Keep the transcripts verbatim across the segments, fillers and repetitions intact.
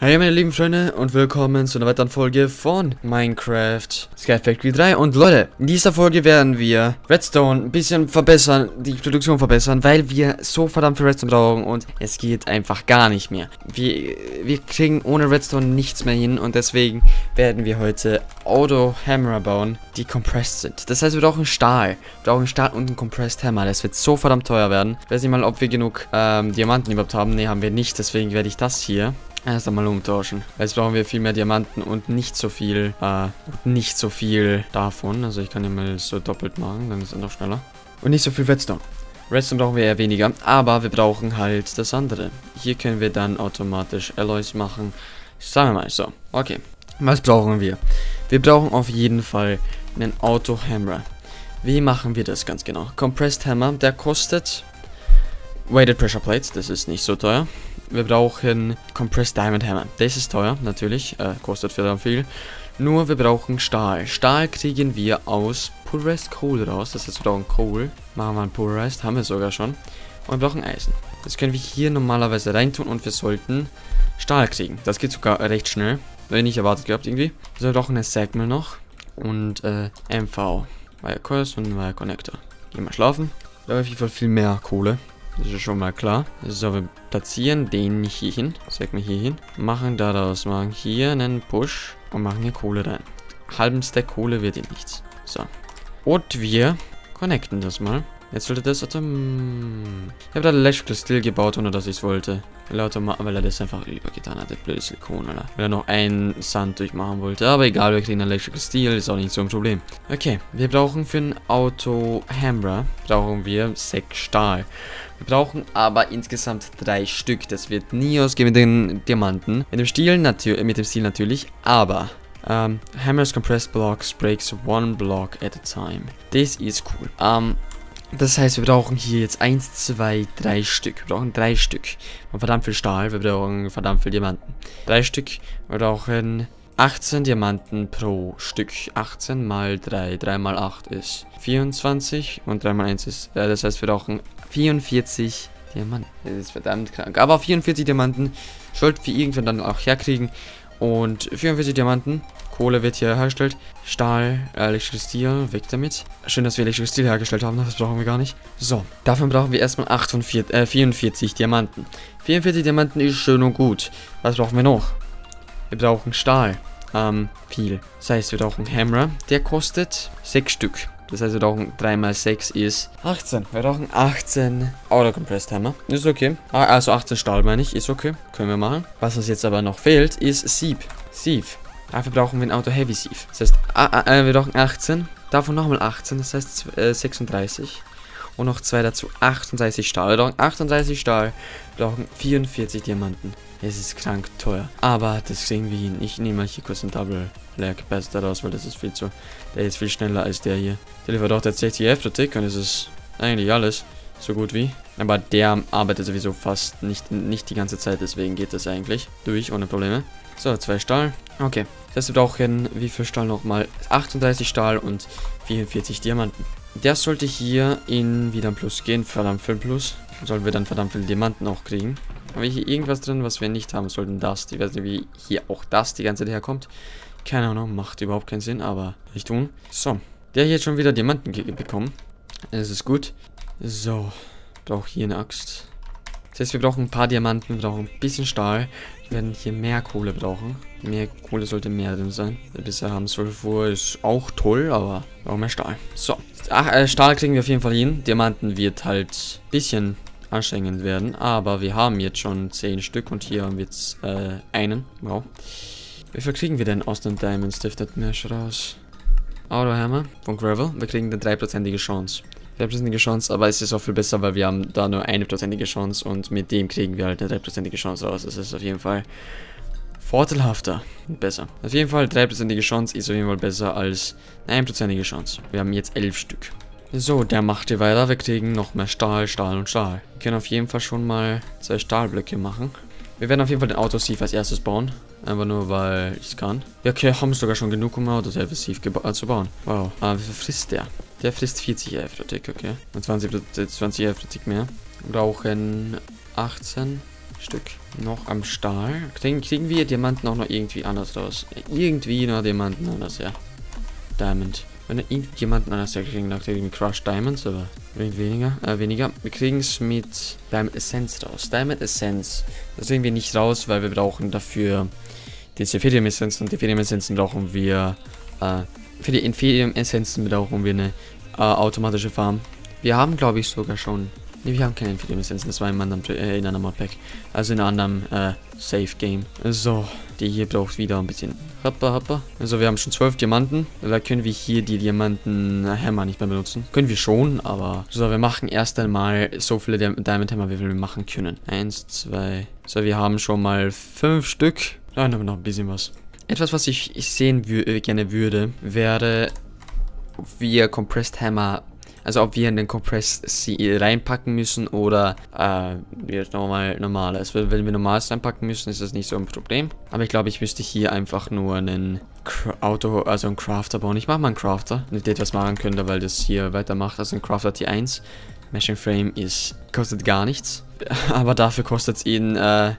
Hey meine lieben Freunde und willkommen zu einer weiteren Folge von Minecraft Sky Factory drei. Und Leute, in dieser Folge werden wir Redstone ein bisschen verbessern, die Produktion verbessern, weil wir so verdammt viel Redstone brauchen und es geht einfach gar nicht mehr. Wir, wir kriegen ohne Redstone nichts mehr hin und deswegen werden wir heute Auto Hammer bauen, die compressed sind. Das heißt, wir brauchen Stahl. Wir brauchen Stahl und einen Compressed Hammer. Das wird so verdammt teuer werden. Ich weiß nicht mal, ob wir genug ähm, Diamanten überhaupt haben. Ne, haben wir nicht, deswegen werde ich das hier erst einmal umtauschen. Jetzt brauchen wir viel mehr Diamanten und nicht so viel, äh, nicht so viel davon. Also ich kann ja mal so doppelt machen, dann ist es noch schneller. Und nicht so viel Redstone. Redstone brauchen wir eher weniger, aber wir brauchen halt das andere. Hier können wir dann automatisch Alloys machen. Sagen wir mal so. Okay. Was brauchen wir? Wir brauchen auf jeden Fall einen Auto Hammer. Wie machen wir das ganz genau? Compressed Hammer, der kostet Weighted Pressure Plates, das ist nicht so teuer. Wir brauchen Compressed Diamond Hammer. Das ist teuer, natürlich. Äh, kostet verdammt viel. Nur wir brauchen Stahl. Stahl kriegen wir aus Pulverized Coal raus. Das heißt, wir brauchen Coal. Machen wir einen Pulverized. Haben wir sogar schon. Und wir brauchen Eisen. Das können wir hier normalerweise reintun und wir sollten Stahl kriegen. Das geht sogar recht schnell. Hätte ich nicht erwartet gehabt irgendwie. Also wir brauchen eine Sagmill noch. Und äh, M V. Wire Coils und Wire Connector. Gehen wir schlafen. Da haben wir auf jeden Fall viel mehr Kohle. Das ist schon mal klar. So, wir platzieren den hier hin. Sag mal hier hin. Machen daraus, machen hier einen Push und machen hier Kohle rein. Halben Stack Kohle wird hier nichts. So. Und wir connecten das mal. Jetzt sollte das Atom... Ich habe da Electrical Steel gebaut, ohne dass ich es wollte. Weil er, weil er das einfach übergetan hat, der blöde Silikon, oder? Weil er noch einen Sand durchmachen wollte. Aber egal, wir kriegen Electrical Steel, ist auch nicht so ein Problem. Okay, wir brauchen für einen Auto Hammer, brauchen wir sechs Stahl. Wir brauchen aber insgesamt drei Stück. Das wird nie ausgehen mit den Diamanten. Mit dem Stil natürlich, mit dem Stil natürlich, aber... Um, Hammers Compressed Blocks breaks one block at a time. Das ist cool. Um, Das heißt, wir brauchen hier jetzt eins, zwei, drei Stück. Wir brauchen drei Stück. Und verdammt viel Stahl. Wir brauchen verdammt viel Diamanten. Drei Stück. Wir brauchen achtzehn Diamanten pro Stück. achtzehn mal drei. drei mal acht ist vierundzwanzig. Und drei mal eins ist... Äh, das heißt, wir brauchen vierundvierzig Diamanten. Das ist verdammt krank. Aber vierundvierzig Diamanten sollten wir irgendwann dann auch herkriegen. Und vierundvierzig Diamanten. Kohle wird hier hergestellt. Stahl, äh, Electrical Steel, weg damit. Schön, dass wir Electrical Steel hergestellt haben, das brauchen wir gar nicht. So, dafür brauchen wir erstmal achtundvierzig, äh, vierundvierzig Diamanten. vierundvierzig Diamanten ist schön und gut. Was brauchen wir noch? Wir brauchen Stahl. Ähm, viel. Das heißt, wir brauchen Hammer. Der kostet sechs Stück. Das heißt, wir brauchen drei mal sechs ist achtzehn. Wir brauchen achtzehn Auto Compressed Hammer. Ist okay. Also achtzehn Stahl meine ich. Ist okay. Können wir machen. Was uns jetzt aber noch fehlt, ist Sieb. Sieb. Dafür brauchen wir ein Auto Heavy Sieve. Das heißt, äh, wir brauchen achtzehn. Davon nochmal achtzehn. Das heißt äh, sechsunddreißig. Und noch zwei dazu. achtunddreißig Stahl. Wir brauchen achtunddreißig Stahl. Wir brauchen vierundvierzig Diamanten. Es ist krank teuer. Aber das kriegen wir hin. Ich nehme mal hier kurz einen Double Layer Capacitor raus, weil das ist viel zu... Der ist viel schneller als der hier. Der liefert auch tatsächlich F Tick und es ist eigentlich alles. So gut wie. Aber der arbeitet sowieso fast nicht, nicht die ganze Zeit. Deswegen geht das eigentlich durch, ohne Probleme. So, zwei Stahl. Okay. Das heißt, wir brauchen wie viel Stahl nochmal? achtunddreißig Stahl und vierundvierzig Diamanten. Der sollte hier in wieder ein Plus gehen. Verdammt viel Plus. Sollen wir dann verdammt viele Diamanten auch kriegen. Haben wir hier irgendwas drin, was wir nicht haben sollten? Das. Ich weiß nicht, wie hier auch das die ganze Zeit herkommt. Keine Ahnung. Macht überhaupt keinen Sinn, aber nicht tun. So. Der hier hat schon wieder Diamanten bekommen. Das ist gut. So. Brauche hier eine Axt. Das heißt, wir brauchen ein paar Diamanten, wir brauchen ein bisschen Stahl. Wir werden hier mehr Kohle brauchen. Mehr Kohle sollte mehr drin sein. Bisher haben Sulfur ist auch toll, aber wir brauchen mehr Stahl. So. Ach, äh, Stahl kriegen wir auf jeden Fall hin. Diamanten wird halt ein bisschen anstrengend werden. Aber wir haben jetzt schon zehn Stück und hier haben wir jetzt äh, einen. Wow. Wie viel kriegen wir denn aus den Diamond Stifted Mesh raus? Auto Hammer von Gravel. Wir kriegen eine dreiprozentige Chance. dreiprozentige Chance, aber es ist auch viel besser, weil wir haben da nur eine prozentige Chance und mit dem kriegen wir halt eine dreiprozentige Chance raus. Das ist auf jeden Fall vorteilhafter und besser. Auf jeden Fall dreiprozentige Chance ist auf jeden Fall besser als eine einprozentige Chance. Wir haben jetzt elf Stück. So, der macht hier weiter. Wir kriegen noch mehr Stahl, Stahl und Stahl. Wir können auf jeden Fall schon mal zwei Stahlblöcke machen. Wir werden auf jeden Fall den Auto Sieve als erstes bauen. Einfach nur, weil ich es kann. Ja, okay, haben sogar schon genug, um Auto Sieve zu bauen. Wow. Ah, wie viel frisst der? Der frisst vierzig F-Tick, okay. Und zwanzig, zwanzig F-Tick mehr. Wir brauchen achtzehn Stück noch am Stahl. Kriegen, kriegen wir Diamanten auch noch irgendwie anders raus? Irgendwie noch Diamanten anders, ja. Diamond. Wenn wir irgendwie Diamanten anders ja kriegen, nachdem Crushed Diamonds, aber weniger, äh, weniger. Wir kriegen es mit Diamond Essence raus. Diamond Essence. Das kriegen wir nicht raus, weil wir brauchen dafür die Ethereum Essenzen, und die Ethereum Essenzen brauchen wir, äh, für die Ethereum Essenzen brauchen wir eine äh, automatische Farm. Wir haben, glaube ich, sogar schon. Ne, wir haben keine Ethereum Essenzen, das war in einem anderen, äh, in einem Modpack. Also in einem anderen äh, Safe Game. So, die hier braucht wieder ein bisschen Hoppa, hoppa. Also wir haben schon zwölf Diamanten. Da können wir hier die Diamanten Hammer nicht mehr benutzen. Können wir schon, aber. So, wir machen erst einmal so viele Diamond Hammer, wie wir machen können. Eins, zwei. So, wir haben schon mal fünf Stück. Dann haben wir noch ein bisschen was. Etwas, was ich, ich sehen wür äh, gerne würde, wäre, ob wir Compressed Hammer. Also ob wir in den Compress reinpacken müssen oder äh, wir normal normales. Wenn wir normales reinpacken müssen, ist das nicht so ein Problem. Aber ich glaube, ich müsste hier einfach nur einen Cra Auto, also einen Crafter bauen. Ich mache mal einen Crafter, damit ihr etwas machen könnt, weil das hier weitermacht. Also ein Crafter T eins. Meshing Frame ist, kostet gar nichts. Aber dafür kostet es ihn, äh,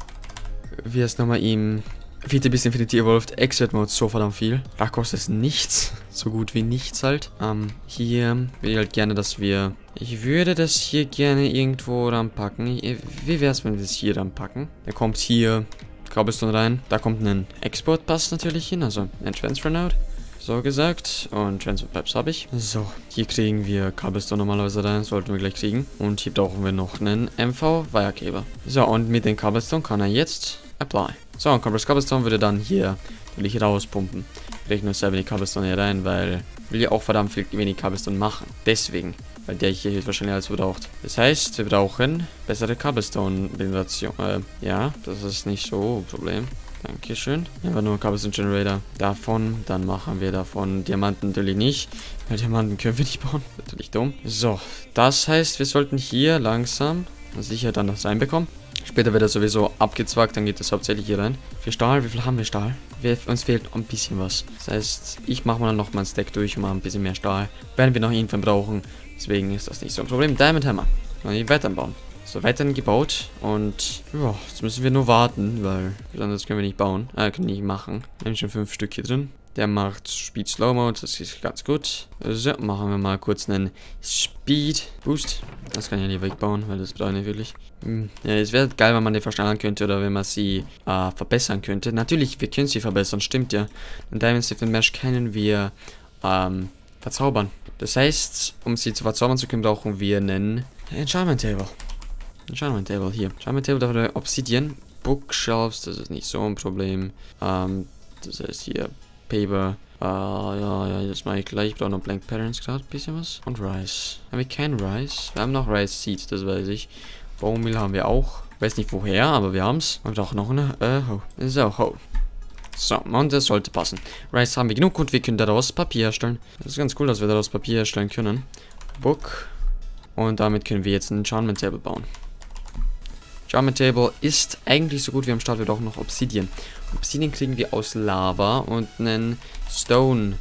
wie heißt nochmal ihm... Vierte bis Infinity Evolved Expert Mode so verdammt viel. Da kostet es nichts. So gut wie nichts halt. Ähm, hier will ich halt gerne, dass wir... Ich würde das hier gerne irgendwo ranpacken. Wie wäre es, wenn wir das hier ranpacken? Da kommt hier Cobblestone rein. Da kommt ein Export Pass natürlich hin. Also ein Transfer Node. So gesagt. Und Transfer Pipes habe ich. So, hier kriegen wir Cobblestone normalerweise rein. Sollten wir gleich kriegen. Und hier brauchen wir noch einen M V Wirecable. So, und mit den Cobblestone kann er jetzt apply. So, und Compressed Cobblestone würde dann hier natürlich rauspumpen. Ich rechne nur selber die Cobblestone hier rein, weil ich will ja auch verdammt viel wenig Cobblestone machen. Deswegen, weil der hier wahrscheinlich alles braucht. Das heißt, wir brauchen bessere Cobblestone-Generation. Äh, ja, das ist nicht so ein Problem. Dankeschön. Einfach nur Cobblestone Generator davon. Dann machen wir davon Diamanten natürlich nicht. Weil Diamanten können wir nicht bauen. Natürlich dumm. So, das heißt, wir sollten hier langsam sicher dann das reinbekommen. Später wird er sowieso abgezwackt, dann geht das hauptsächlich hier rein. Für Stahl, wie viel haben wir Stahl? Wir, uns fehlt ein bisschen was. Das heißt, ich mache mal noch mal ein Stack durch und mache ein bisschen mehr Stahl. Werden wir noch irgendwann brauchen. Deswegen ist das nicht so ein Problem. Diamond Hammer. Mal weiter bauen. So, weiterhin gebaut. Und ja, jetzt müssen wir nur warten, weil sonst können wir nicht bauen. Äh, können wir nicht machen. Wir haben schon fünf Stück hier drin. Der macht Speed Slow Mode, das ist ganz gut. So, machen wir mal kurz einen Speed Boost. Das kann ich ja nicht wegbauen, weil das brauche ich nicht wirklich. Hm. Ja, es wäre geil, wenn man die verschnellern könnte oder wenn man sie äh, verbessern könnte. Natürlich, wir können sie verbessern, stimmt ja. Den Diamond Stiffen Mesh können wir ähm, verzaubern. Das heißt, um sie zu verzaubern zu können, brauchen wir einen Enchantment Table. Enchantment Table hier. Enchantment Table, dafür Obsidian. Bookshelves, das ist nicht so ein Problem. Ähm, das heißt hier Paper. Uh, ja, ja, das mache ich gleich. Ich brauche noch Blank Patterns gerade. Bisschen was. Und Rice. Haben wir kein Rice? Wir haben noch Rice Seeds, das weiß ich. Bone Meal haben wir auch. Weiß nicht woher, aber wir haben es. Und auch noch eine. Äh, Ho. So, Ho. So, und das sollte passen. Rice haben wir genug und wir können daraus Papier herstellen. Das ist ganz cool, dass wir daraus Papier herstellen können. Book. Und damit können wir jetzt einen Enchantment Table bauen. Enchantment Table ist eigentlich so gut wie am Start. Wir brauchen noch Obsidian. Obsidian kriegen wir aus Lava und einen Stone.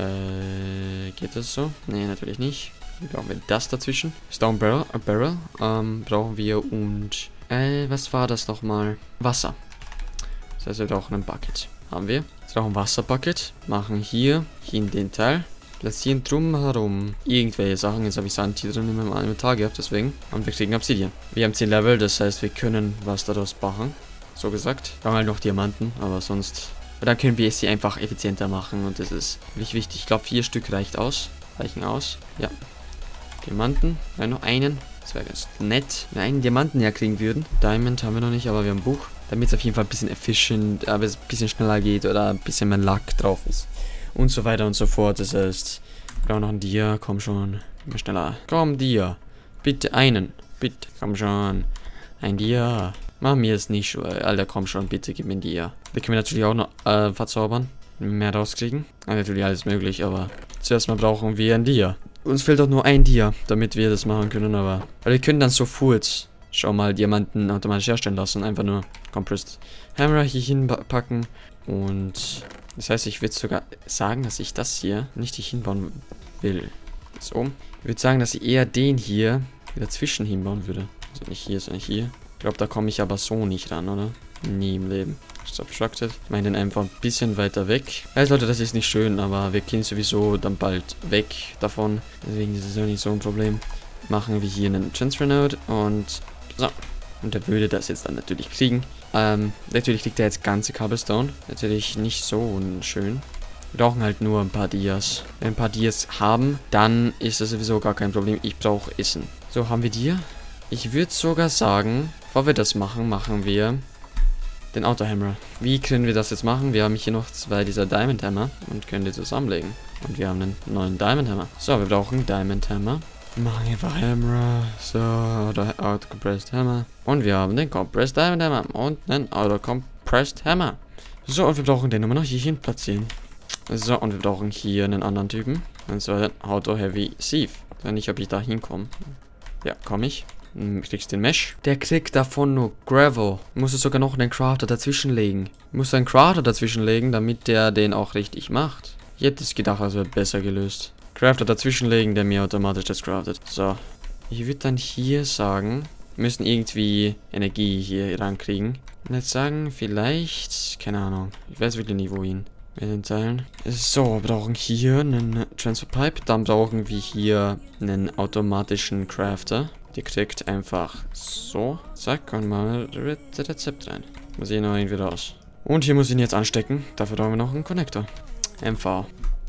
Äh, geht das so? Nee, natürlich nicht. Dann brauchen wir das dazwischen. Stone Barrel, äh, Barrel ähm, brauchen wir und, äh, was war das nochmal? Wasser. Das heißt, wir brauchen ein Bucket. Haben wir. Jetzt brauchen wir ein Wasserbucket. Machen hier, hier in den Teil. Platzieren drumherum irgendwelche Sachen. Jetzt habe ich Sand hier drin in meinem Inventar gehabt, deswegen. Und wir kriegen Obsidian. Wir haben zehn Level, das heißt, wir können was daraus machen. So gesagt. Wir haben halt noch Diamanten, aber sonst... Dann können wir es hier einfach effizienter machen und das ist wirklich wichtig. Ich glaube, vier Stück reicht aus. Reichen aus. Ja. Diamanten. Wir haben noch einen. Das wäre ganz nett. Wenn wir einen Diamanten herkriegen würden. Diamond haben wir noch nicht, aber wir haben ein Buch. Damit es auf jeden Fall ein bisschen efficient, aber es ein bisschen schneller geht oder ein bisschen mehr Lack drauf ist. Und so weiter und so fort. Das heißt, wir brauchen noch ein Dia. Komm schon. Immer schneller. Komm, Dia. Bitte einen. Bitte. Komm schon. Ein Dia. Mach mir jetzt nicht schon. Alter, komm schon. Bitte gib mir ein Dia. Wir können natürlich auch noch äh, verzaubern. Mehr rauskriegen. Aber natürlich alles möglich, aber zuerst mal brauchen wir ein Dia. Uns fehlt auch nur ein Dia, damit wir das machen können, aber... Weil wir können dann sofort schon mal Diamanten automatisch herstellen lassen. Einfach nur Compressed Hammer hier hinpacken. Und... Das heißt, ich würde sogar sagen, dass ich das hier nicht hier hinbauen will. So. Ich würde sagen, dass ich eher den hier dazwischen hinbauen würde. Also nicht hier, sondern hier. Ich glaube, da komme ich aber so nicht ran, oder? Nie im Leben. Substructed. Ich meine den einfach ein bisschen weiter weg. Also Leute, das ist nicht schön, aber wir gehen sowieso dann bald weg davon. Deswegen ist es auch nicht so ein Problem. Machen wir hier einen Transfer Node und so. Und der würde das jetzt dann natürlich kriegen. Ähm, natürlich kriegt er jetzt ganze Cobblestone. Natürlich nicht so schön. Wir brauchen halt nur ein paar Dias. Wenn wir ein paar Dias haben, dann ist das sowieso gar kein Problem. Ich brauche Essen. So, haben wir Dia? Ich würde sogar sagen, bevor wir das machen, machen wir den Autohammer. Wie können wir das jetzt machen? Wir haben hier noch zwei dieser Diamond Hammer und können die zusammenlegen. Und wir haben einen neuen Diamond Hammer. So, wir brauchen Diamond Hammer. Machen einfach Hammer. So, oder Auto Compressed Hammer. Und wir haben den Compressed Diamond Hammer und einen Auto Compressed Hammer. So, und wir brauchen den immer noch hierhin platzieren. So, und wir brauchen hier einen anderen Typen. Und zwar den Auto Heavy Sieve. Ich weiß nicht, ob ich da hinkomme. Ja, komme ich. Kriegst den Mesh. Der kriegt davon nur Gravel. Muss es sogar noch einen Crafter dazwischen legen. Muss einen Crafter dazwischen legen, damit der den auch richtig macht. Ich hätte es gedacht, das wird besser gelöst. Crafter dazwischen legen, der mir automatisch das craftet. So. Ich würde dann hier sagen, wir müssen irgendwie Energie hier rankriegen. Und jetzt sagen, vielleicht, keine Ahnung. Ich weiß wirklich nicht, wohin. Mit den Teilen. So, wir brauchen hier einen Transfer Pipe. Dann brauchen wir hier einen automatischen Crafter. Die kriegt einfach so. Zack, und mal das Rezept rein. Mal sehen noch irgendwie raus. Und hier muss ich ihn jetzt anstecken. Dafür brauchen wir noch einen Connector. M V.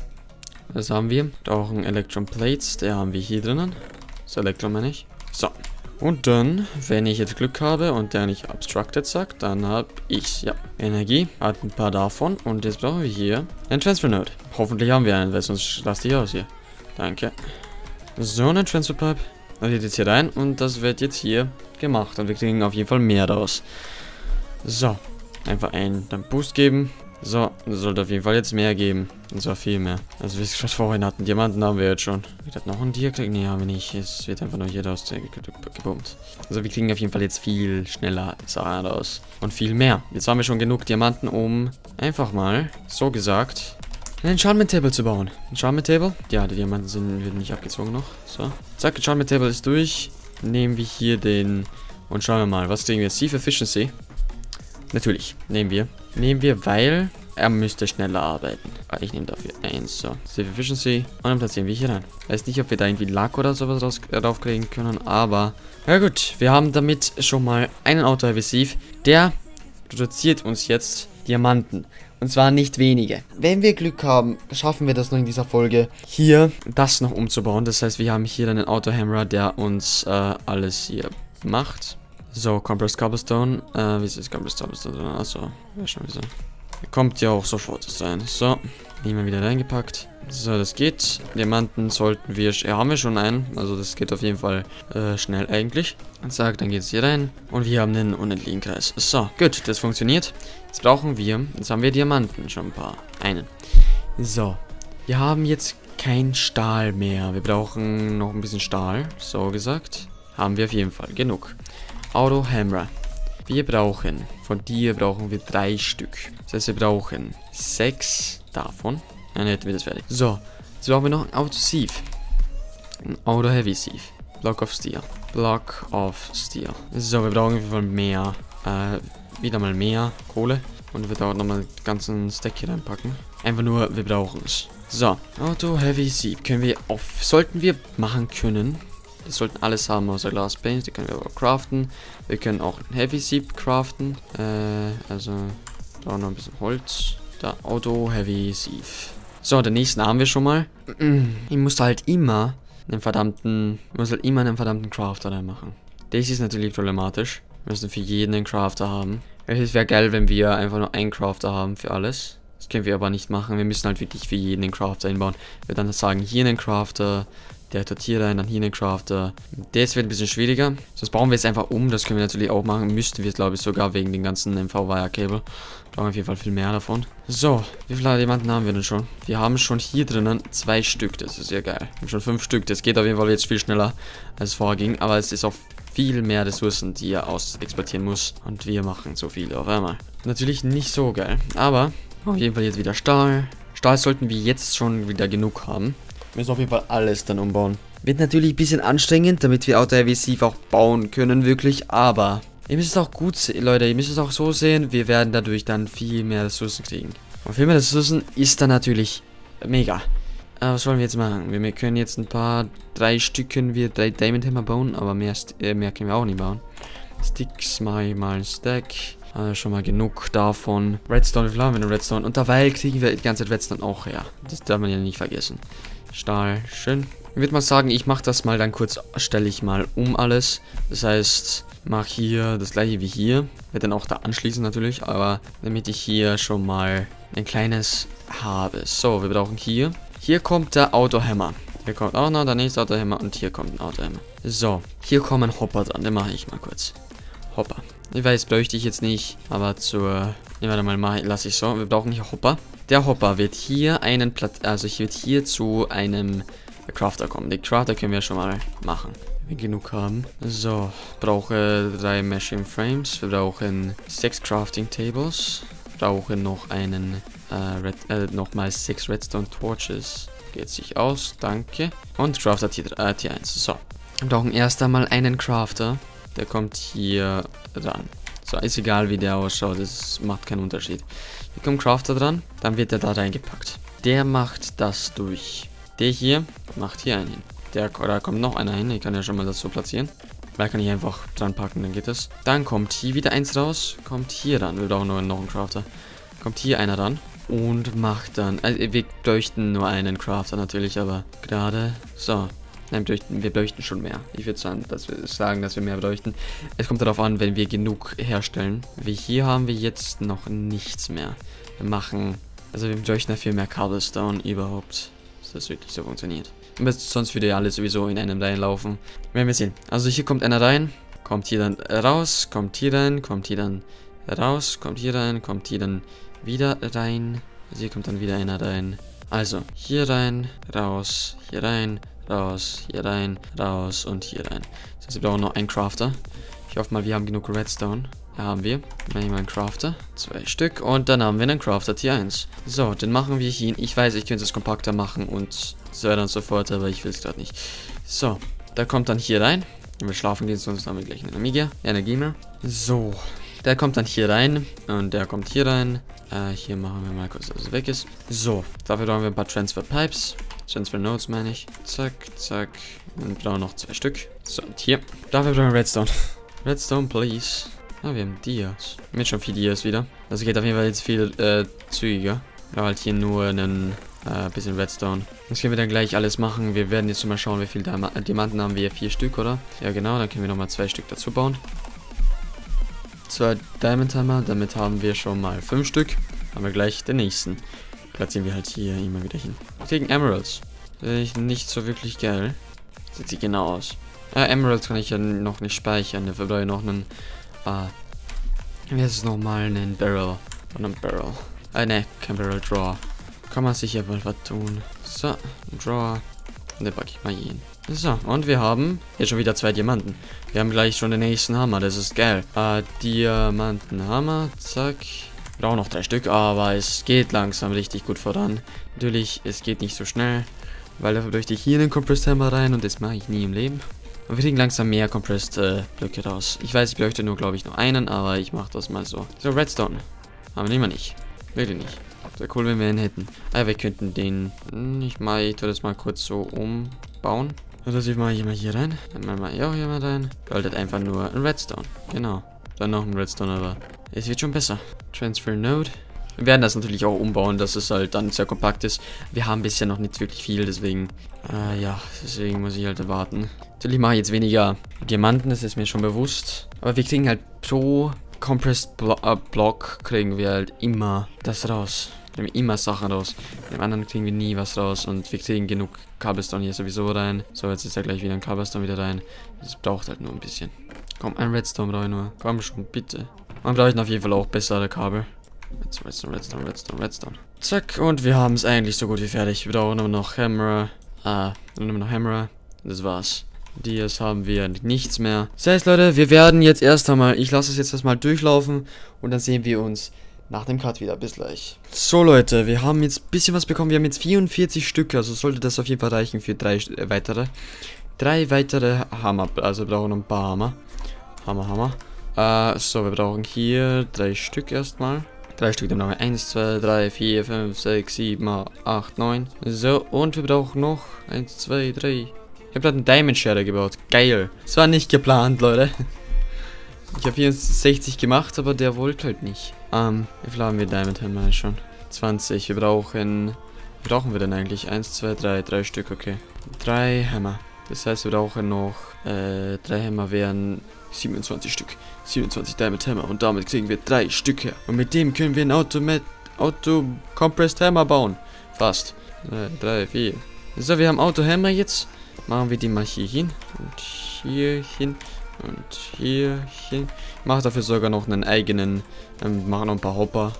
Das haben wir. Brauchen Electron Plates. Der haben wir hier drinnen. Das Elektron meine ich. So. Und dann, wenn ich jetzt Glück habe und der nicht Obstructed sagt, dann habe ich, ja, Energie. Hat ein paar davon. Und jetzt brauchen wir hier einen Transfer Node. Hoffentlich haben wir einen, weil sonst lasse ich aus hier. Danke. So, einen Transfer Pipe. Das geht jetzt hier rein und das wird jetzt hier gemacht. Und wir kriegen auf jeden Fall mehr daraus. So. Einfach einen dann Boost geben. So. Das sollte auf jeden Fall jetzt mehr geben. Und zwar viel mehr. Also wie es gerade vorhin hatten. Diamanten haben wir jetzt schon. Wir hatten noch einen Dia kriegen. Nee, haben wir nicht. Es wird einfach nur hier raus gebombt. Also wir kriegen auf jeden Fall jetzt viel schneller Sachen raus. Und viel mehr. Jetzt haben wir schon genug Diamanten, um einfach mal, so gesagt, ein Enchantment Table zu bauen. Enchantment Table? Ja, die Diamanten sind, werden nicht abgezogen noch. So. Zack, Enchantment Table ist durch. Nehmen wir hier den. Und schauen wir mal, was kriegen wir jetzt? Sieve Efficiency. Natürlich, nehmen wir. Nehmen wir, weil er müsste schneller arbeiten. Ich nehme dafür eins. So. Sieve Efficiency. Und dann platzieren wir hier rein. Weiß nicht, ob wir da irgendwie Lack oder sowas raus, äh, draufkriegen können, aber. Ja gut, wir haben damit schon mal einen Auto Heavy Sieve. Der produziert uns jetzt Diamanten. Und zwar nicht wenige. Wenn wir Glück haben, schaffen wir das noch in dieser Folge, hier das noch umzubauen. Das heißt, wir haben hier einen Autohammer, der uns äh, alles hier macht. So, Compressed Cobblestone. Äh, wie ist das Compressed Cobblestone drin? Achso, ja schon wieso. Kommt ja auch sofort rein. So, nehmen wir wieder reingepackt. So, das geht. Diamanten sollten wir... Ja, haben wir schon einen. Also das geht auf jeden Fall äh, schnell eigentlich. Und zack, dann geht es hier rein. Und wir haben einen unendlichen Kreis. So, gut, das funktioniert. Jetzt brauchen wir... Jetzt haben wir Diamanten schon ein paar. Einen. So. Wir haben jetzt kein Stahl mehr. Wir brauchen noch ein bisschen Stahl. So gesagt. Haben wir auf jeden Fall. Genug. Auto Hammer. Wir brauchen... Von dir brauchen wir drei Stück. Das heißt, wir brauchen sechs davon. Dann hätten wir das fertig. So, jetzt brauchen wir noch ein Auto Sieve. Ein Auto Heavy Sieve. Block of Steel. Block of Steel. So, wir brauchen auf jeden Fall mehr. Äh, wieder mal mehr Kohle. Und wir dort nochmal den ganzen Stack hier reinpacken. Einfach nur, wir brauchen es. So, Auto Heavy Sieve. Können wir auf. Sollten wir machen können. Wir sollten alles haben außer Glass Panes. Die können wir aber craften. Wir können auch ein Heavy Sieve craften. Äh, also, da noch ein bisschen Holz. Da, Auto Heavy Sieve. So, den nächsten haben wir schon mal. Ich muss halt immer einen verdammten, ich muss halt immer einen verdammten Crafter reinmachen. Das ist natürlich problematisch. Wir müssen für jeden einen Crafter haben. Es wäre geil, wenn wir einfach nur einen Crafter haben für alles. Das können wir aber nicht machen. Wir müssen halt wirklich für jeden einen Crafter einbauen. Wir dann sagen, hier einen Crafter, der tut hier rein, dann hier einen Crafter. Das wird ein bisschen schwieriger. Sonst bauen wir es einfach um. Das können wir natürlich auch machen. Müssten wir es, glaube ich, sogar wegen den ganzen M V-Wire-Cable. Brauchen wir auf jeden Fall viel mehr davon. So, wie viele Diamanten haben wir denn schon? Wir haben schon hier drinnen zwei Stück. Das ist ja geil. Wir haben schon fünf Stück. Das geht auf jeden Fall jetzt viel schneller, als es vorher ging. Aber es ist auch viel mehr Ressourcen, die er aus exportieren muss. Und wir machen so viele auf einmal. Natürlich nicht so geil. Aber auf jeden Fall jetzt wieder Stahl. Stahl sollten wir jetzt schon wieder genug haben. Wir müssen auf jeden Fall alles dann umbauen. Wird natürlich ein bisschen anstrengend, damit wir Auto Heavy Sieve auch bauen können, wirklich. Aber Ihr müsst es auch gut sehen, Leute, ihr müsst es auch so sehen, wir werden dadurch dann viel mehr Ressourcen kriegen. Und viel mehr Ressourcen ist dann natürlich mega. Aber was wollen wir jetzt machen? Wir, wir können jetzt ein paar, drei Stück können wir, drei Diamond Hammer bauen, aber mehr, äh, mehr können wir auch nicht bauen. Sticks mache ich mal ein Stack. Also schon mal genug davon. Redstone, wie viel haben wir denn Redstone? Und dabei kriegen wir die ganze Zeit Redstone auch her. Das darf man ja nicht vergessen. Stahl, schön. Ich würde mal sagen, ich mache das mal dann kurz, stelle ich mal um alles. Das heißt, mache hier das gleiche wie hier. Werde dann auch da anschließen natürlich, aber damit ich hier schon mal ein kleines habe. So, wir brauchen hier. Hier kommt der Autohammer. Hier kommt auch noch der nächste Autohammer und hier kommt ein Autohammer. So, hier kommen Hopper dran. Den mache ich mal kurz. Hopper. Ich weiß, bräuchte ich jetzt nicht, aber zur... Ne, warte mal, mach, lass ich so. Wir brauchen hier Hopper. Der Hopper wird hier einen Platz... Also ich wird hier zu einem Crafter kommen. Den Crafter können wir schon mal machen, wenn wir genug haben. So, brauche drei Machine Frames. Wir brauchen sechs Crafting Tables. Brauchen noch einen... Äh, Red, äh, nochmal sechs Redstone Torches. Geht sich aus, danke. Und Crafter Tier, äh, Tier eins. So, wir brauchen erst einmal einen Crafter. Der kommt hier dran. So, ist egal wie der ausschaut, das macht keinen Unterschied. Hier kommt Crafter dran, dann wird er da reingepackt. Der macht das durch. Der hier macht hier einen hin. Der, da kommt noch einer hin, ich kann ja schon mal das so platzieren. Weil kann ich einfach dran packen, dann geht das. Dann kommt hier wieder eins raus, kommt hier ran. Wir brauchen nur noch einen Crafter. Kommt hier einer ran und macht dann... Also wir bräuchten nur einen Crafter natürlich, aber gerade so... Nein, wir bräuchten schon mehr. Ich würde sagen, dass wir sagen, dass wir mehr bräuchten. Es kommt darauf an, wenn wir genug herstellen. Wie hier haben wir jetzt noch nichts mehr. Wir machen, also wir bräuchten dafür mehr Cobblestone überhaupt, dass das wirklich so funktioniert. Aber sonst würde ja alles sowieso in einem reinlaufen. Werden wir sehen. Also hier kommt einer rein, kommt hier dann raus, kommt hier rein, kommt hier dann raus, kommt hier rein, kommt hier dann wieder rein. Also hier kommt dann wieder einer rein. Also hier rein, raus, hier rein. Raus, hier rein, raus und hier rein. Das heißt, wir brauchen noch einen Crafter. Ich hoffe mal, wir haben genug Redstone. Da haben wir. Dann mal einen Crafter. Zwei Stück. Und dann haben wir einen Crafter Tier eins. So, den machen wir hier. Ich weiß, ich könnte es kompakter machen und so weiter und so fort, aber ich will es gerade nicht. So, der kommt dann hier rein. Wenn wir schlafen gehen, sonst haben wir gleich eine Energie, Energie mehr. So, der kommt dann hier rein. Und der kommt hier rein. Äh, hier machen wir mal kurz, dass es weg ist. So, dafür brauchen wir ein paar Transfer Pipes. Transfer Nodes meine ich. Zack, zack. Und brauchen noch zwei Stück. So, und hier. Dafür brauchen wir Redstone. Redstone, please. Ah, wir haben Dias. Wir haben schon vier Dias wieder. Also geht auf jeden Fall jetzt viel äh, zügiger. Wir haben halt hier nur einen äh, bisschen Redstone. Das können wir dann gleich alles machen. Wir werden jetzt mal schauen, wie viele Diamanten haben wir. Vier Stück, oder? Ja, genau. Dann können wir nochmal zwei Stück dazu bauen. Zwei Diamond Hammer. Damit haben wir schon mal fünf Stück. Haben wir gleich den nächsten. Platzieren wir halt hier immer wieder hin. Wir kriegen Emeralds. Das ist nicht so wirklich geil. Sieht sie genau aus. Ja, Emeralds kann ich ja noch nicht speichern. Dafür brauche ich noch einen... Ah. Wie heißt es nochmal? Einen Barrel. Und einen Barrel. Ah, ne, kein Barrel. Draw. Kann man sicher wohl was tun. So, ein Draw. Und den packe ich mal hier hin. So, und wir haben hier schon wieder zwei Diamanten. Wir haben gleich schon den nächsten Hammer. Das ist geil. Ah, Diamantenhammer. Zack. Wir brauchen noch drei Stück, aber es geht langsam richtig gut voran. Natürlich, es geht nicht so schnell, weil dafür bräuchte ich hier einen Compressed Hammer rein und das mache ich nie im Leben. Und wir kriegen langsam mehr Compressed äh, Blöcke raus. Ich weiß, ich bräuchte nur, glaube ich, nur einen, aber ich mache das mal so. So, Redstone. Aber nehmen wir nicht. Wirklich nicht. Wäre cool, wenn wir ihn hätten. Aber wir könnten den... Ich mache ich tue das mal kurz so umbauen. Und das mache ich mal hier rein. Dann machen wir hier auch hier mal rein. Goldet einfach nur ein Redstone. Genau. Dann noch ein Redstone, aber es wird schon besser. Transfer Node. Wir werden das natürlich auch umbauen, dass es halt dann sehr kompakt ist. Wir haben bisher noch nicht wirklich viel, deswegen, äh, ja, deswegen muss ich halt warten. Natürlich mache ich jetzt weniger Diamanten, das ist mir schon bewusst. Aber wir kriegen halt pro Compressed Blo äh, Block kriegen wir halt immer das raus. Wir kriegen immer Sachen raus. Mit dem anderen kriegen wir nie was raus und wir kriegen genug Cobblestone hier sowieso rein. So, jetzt ist da gleich wieder ein Cobblestone wieder rein. Das braucht halt nur ein bisschen. Komm, ein Redstone brauche ich nur. Komm schon, bitte. Man braucht auf jeden Fall auch bessere Kabel. Redstone, Redstone, Redstone, Redstone. Zack, und wir haben es eigentlich so gut wie fertig. Wir brauchen nur noch Hammer. Ah, nur noch Hammer. Das war's. Dias haben wir nichts mehr. Das heißt, Leute, wir werden jetzt erst einmal, ich lasse es jetzt erstmal durchlaufen und dann sehen wir uns nach dem Cut wieder. Bis gleich. So, Leute, wir haben jetzt ein bisschen was bekommen. Wir haben jetzt vierundvierzig Stück, also sollte das auf jeden Fall reichen für drei äh, weitere. Drei weitere Hammer, also wir brauchen noch ein paar Hammer. Hammer, Hammer. Äh, so, wir brauchen hier drei Stück erstmal. Drei Stück, dann noch eins, zwei, drei, vier, fünf, sechs, sieben, acht, neun. So, und wir brauchen noch eins, zwei, drei. Ich habe gerade einen Diamond Shader gebaut. Geil. Das war nicht geplant, Leute. Ich habe vierundsechzig gemacht, aber der wollte halt nicht. Ähm, wie viel haben wir Diamond Hammer schon? zwanzig. Wir brauchen... Wie brauchen wir denn eigentlich? eins, zwei, drei. Drei Stück, okay. Drei Hammer. Das heißt, wir brauchen noch... Äh, drei Hammer wären... siebenundzwanzig Stück. siebenundzwanzig Diamond Hammer. Und damit kriegen wir drei Stück her. Und mit dem können wir ein Automat... Auto-Compressed Hammer bauen. Fast. Drei, drei, vier. So, wir haben Auto-Hammer jetzt. Machen wir die mal hier hin. Und hier hin. Und hier hin. Ich mache dafür sogar noch einen eigenen. Ähm, machen noch ein paar Hopper.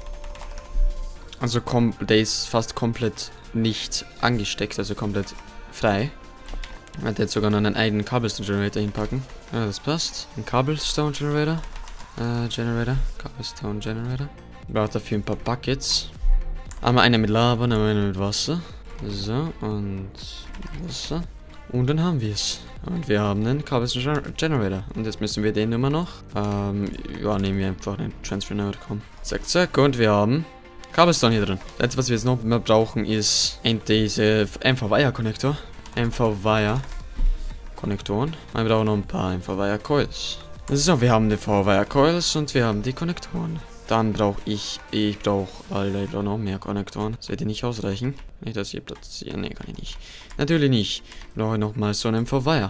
Also kom der ist fast komplett nicht angesteckt. Also komplett frei. Ich werde jetzt sogar noch einen eigenen Cobblestone Generator hinpacken. Ja, das passt. Ein Cobblestone Generator. Äh, Generator. Cobblestone Generator. Ich brauche dafür ein paar Buckets. Einmal eine mit Lava, einmal eine mit Wasser. So, und Wasser. Und dann haben wir es. Und wir haben einen Cobblestone Generator. Und jetzt müssen wir den immer noch. Ähm, ja, nehmen wir einfach den Transfer Node, komm. Zack, zack. Und wir haben Cobblestone hier drin. Das Letzte, was wir jetzt noch mehr brauchen, ist diese M V-Wire-Konnektor. M V-Wire-Konnektoren. Wir brauchen noch ein paar M V-Wire-Coils. So, wir haben die M V-Wire-Coils und wir haben die Konnektoren. Dann brauche ich, ich brauche, Alter, ich brauche noch mehr Konnektoren. Das wird die nicht ausreichen. Nicht, dass hier platzieren. Ne, kann ich nicht. Natürlich nicht. Ich brauche nochmal so einen M V-Wire.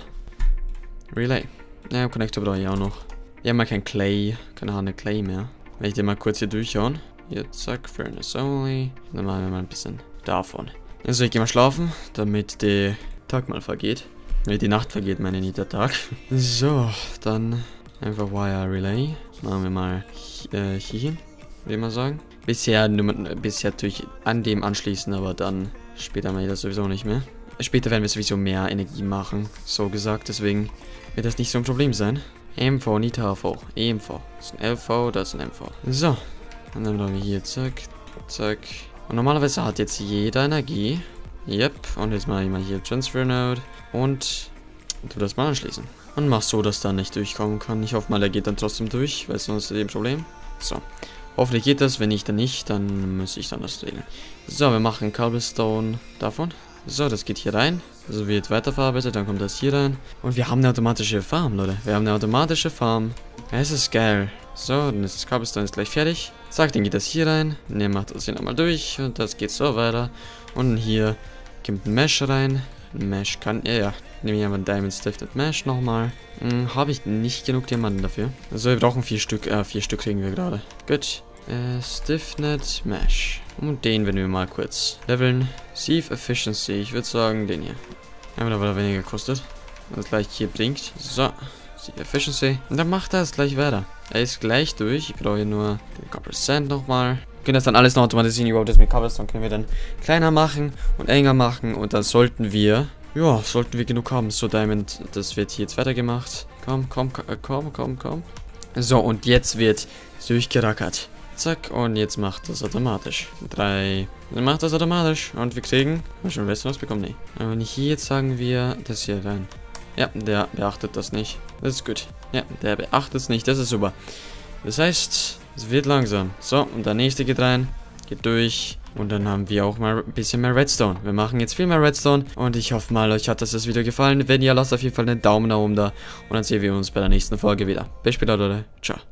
Relay. Ja, Konnektor brauche ich auch noch. Wir haben mal kein Clay. Keine Ahnung, Clay mehr. Wenn ich den mal kurz hier durchschauen. Hier, zack, Furnace only. Dann machen wir mal ein bisschen davon. Also, ich gehe mal schlafen, damit der Tag mal vergeht. Damit die Nacht vergeht, meine nicht der Tag. So, dann einfach Wire Relay. Machen wir mal äh, hier hin, würde ich mal sagen. Bisher, nur, bisher tue ich an dem anschließen, aber dann später mache ich das sowieso nicht mehr. Später werden wir sowieso mehr Energie machen, so gesagt. Deswegen wird das nicht so ein Problem sein. M V, nicht H V. E M V. Das ist ein L V, das ist ein M V. So. Und dann haben wir hier, zack, zack. Und normalerweise hat jetzt jeder Energie. Yep. Und jetzt mache ich mal hier Transfer Node. Und tu das mal anschließen. Und mach so, dass da nicht durchkommen kann. Ich hoffe mal, er geht dann trotzdem durch, weil sonst ist das ein Problem. So. Hoffentlich geht das. Wenn nicht, dann nicht. Dann muss ich dann das regeln. So, wir machen Cobblestone davon. So, das geht hier rein. Also wird weiterverarbeitet, dann kommt das hier rein. Und wir haben eine automatische Farm, Leute. Wir haben eine automatische Farm. Es ist geil. So, dann ist das Cobblestone jetzt gleich fertig. Zack, dann geht das hier rein. Ne, macht das hier nochmal durch. Und das geht so weiter. Und hier kommt ein Mesh rein. Ein Mesh kann, ja, ja. Nehme ich einfach ein Diamond Stiffed Mesh nochmal. Hm, habe ich nicht genug Diamanten dafür. Also wir brauchen vier Stück, äh, vier Stück kriegen wir gerade. Gut. Äh, Stiffnet Mesh. Und den werden wir mal kurz leveln. Sieve Efficiency. Ich würde sagen, den hier. Einfach weil er weniger kostet. Und das gleich hier bringt. So. Sieve Efficiency. Und dann macht er es gleich weiter. Er ist gleich durch. Ich brauche hier nur den Copper Sand nochmal. Wir können das dann alles noch automatisieren. Überhaupt das mit Cobblestone können wir dann kleiner machen und enger machen. Und dann sollten wir, ja, sollten wir genug haben. So, Diamond, das wird hier jetzt weitergemacht. Komm, komm, komm, komm, komm. So, und jetzt wird durchgerackert. Zack, und jetzt macht das automatisch. Drei. Dann macht das automatisch. Und wir kriegen. Haben wir schon was bekommen? Nee. Aber nicht hier, jetzt sagen wir das hier rein. Ja, der beachtet das nicht. Das ist gut. Ja, der beachtet es nicht. Das ist super. Das heißt, es wird langsam. So, und der nächste geht rein. Geht durch. Und dann haben wir auch mal ein bisschen mehr Redstone. Wir machen jetzt viel mehr Redstone. Und ich hoffe mal, euch hat das Video gefallen. Wenn ja, lasst auf jeden Fall einen Daumen nach oben da. Und dann sehen wir uns bei der nächsten Folge wieder. Bis später, Leute. Ciao.